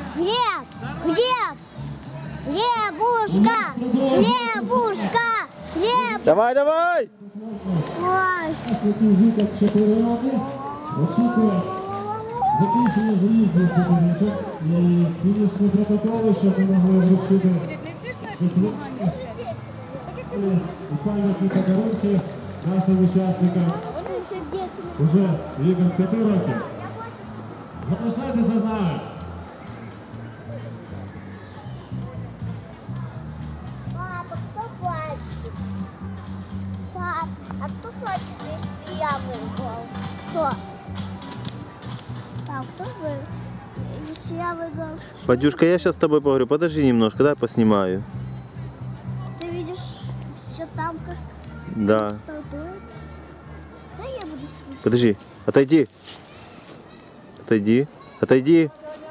Глеб! Глеб! Глебушка! Глебушка! Глеб! Давай, давай! Ой! Закінчення заїзду футболістів і фінішні протоколи, щоб ми могли вручити пам'ятні подарунки нашим учасникам. Уже віком 5 років. Залишайтеся з нами. Папа, кто плачет? Пап, а кто плачет, если я выиграл? Кто? Пап, кто выиграл? Если я выиграл? Вадюшка, я сейчас с тобой поговорю. Подожди немножко, дай поснимаю. Ты видишь все там, как Да. стартует? Да я буду смотреть. Подожди. Отойди. Отойди. Отойди.